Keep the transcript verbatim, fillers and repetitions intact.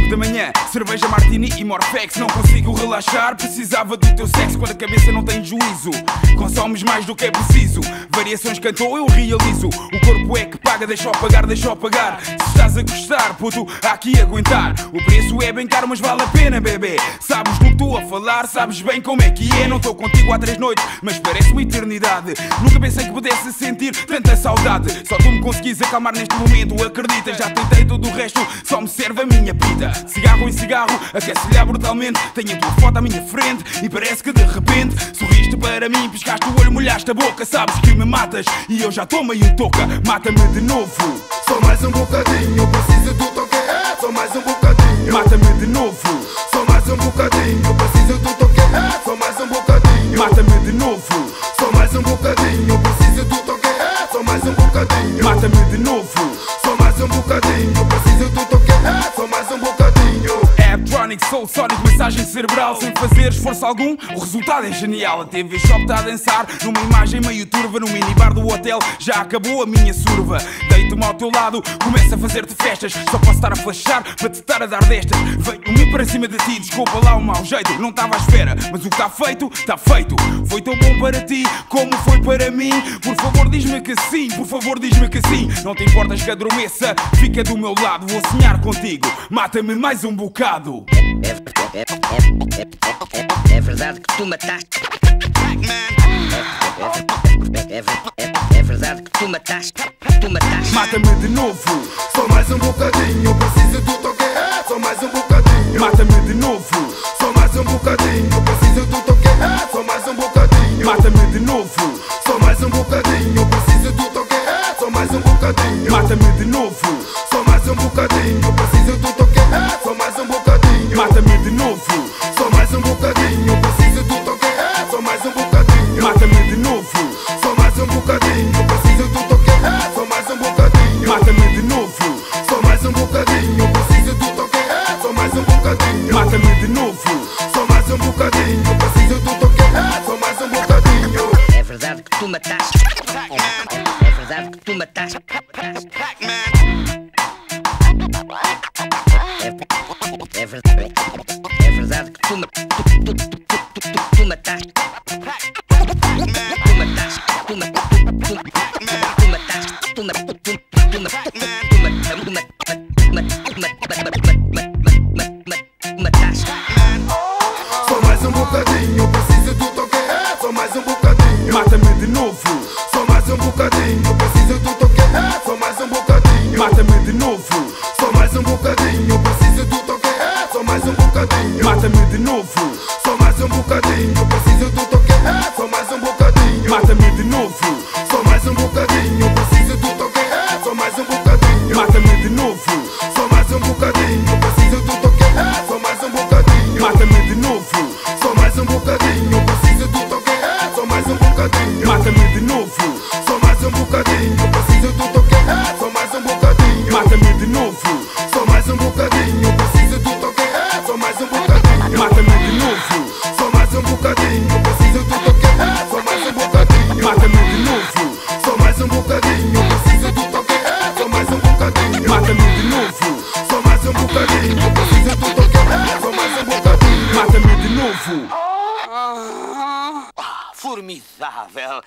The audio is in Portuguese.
cinco da manhã, cerveja martini e morfex. Não consigo relaxar, precisava do teu sexo. Quando a cabeça não tem juízo, consomes mais do que é preciso. Variações cantou, eu realizo. O corpo é que paga, deixa-o pagar, deixa-o pagar. Se estás a gostar, puto, há aqui aguentar. O preço é bem caro, mas vale a pena, bebê. Sabes do que estou a falar, sabes bem como é que é. Não estou contigo há três noites, mas parece uma eternidade. Nunca pensei que pudesse sentir tanta saudade. Só tu me conseguis acalmar neste momento, acredita. Já tentei tudo o resto, só me serve a minha pita. Cigarro em cigarro, aquece-lhe brutalmente. Tenho a tua foto à minha frente e parece que de repente sorriste para mim, piscaste o olho, molhaste a boca. Sabes que me matas e eu já estou meio toca. Mata-me de novo. Só mais um bocadinho, preciso do toque, é, só mais um bocadinho. Mata-me de novo. Só mais um bocadinho, preciso do toque, é, só mais um bocadinho. Mata-me de novo. Só mais um bocadinho, preciso do toque, é, só mais um bocadinho. Mata-me de novo. Só mais um bocadinho, preciso do toque, é, só mais um bocadinho. Electronic, Soul Sonic, massagem cerebral. Sem fazer esforço algum, o resultado é genial. A T V Shop está a dançar numa imagem meio turva. No minibar do hotel já acabou a minha surva. Deito-me ao teu lado, começo a fazer-te festas. Só posso estar a flashar para te estar a dar destas. Venho-me para cima de ti, desculpa lá o mau jeito. Não estava à espera, mas o que está feito, está feito. Foi tão bom para ti como foi para mim. Por favor diz-me que sim, por favor diz-me que sim. Não te importas que adormeça, fica do meu lado. Vou sonhar contigo, mata-me mais um bocado. É, é, é, é, é, é, é verdade que tu mataste. É, é, é, é verdade que tu mataste. Tu mataste. Mata-me de novo. Só mais um bocadinho, preciso do toque, é, só mais um bocadinho. Mata-me de novo. Só mais um bocadinho, preciso do toque, é, só mais um bocadinho. Mata-me de novo. Só mais um bocadinho, preciso do toque, é, só mais um bocadinho. Mata-me de novo. Só mais um bocadinho, preciso do toque, é, só mais um bocadinho. Mata-me de novo. Só mais um bocadinho, preciso do toque, é, só mais um bocadinho. Mata-me de novo. Só mais um bocadinho, preciso do toque, é, só mais um bocadinho. Mata-me de novo. Só mais um bocadinho, preciso do toque, é, só mais um bocadinho. Mata-me de novo. Só mais um bocadinho, preciso do toque, é, só mais um bocadinho. É verdade que tu mataste. É verdade que tu mataste. É, é, verdade, é verdade que tu, tu, tu, tu, tu, tu, tu mataste. Tu mataste. Tu mataste. Tu mataste. Tu mataste. Tu mataste. Só mais um bocadinho, preciso do toque, é, só mais um bocadinho. Mata-me de novo. Só mais um bocadinho, preciso do toque, é, só mais um bocadinho. Mata-me de novo. Só mais um bocadinho, preciso do toque, é, só mais um bocadinho. Mata-me de novo. Só mais um bocadinho, preciso do toque, é, só mais um bocadinho. Mata-me de novo. Só mais um bocadinho, preciso